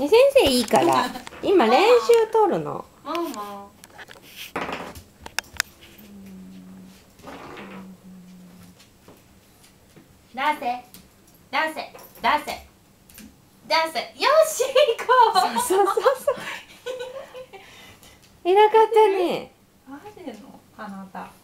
先生いいから今練習取るの。 ママ。出せ出せ出せ出せ。よし行こう。 そう偉かったね。 あれのあなた。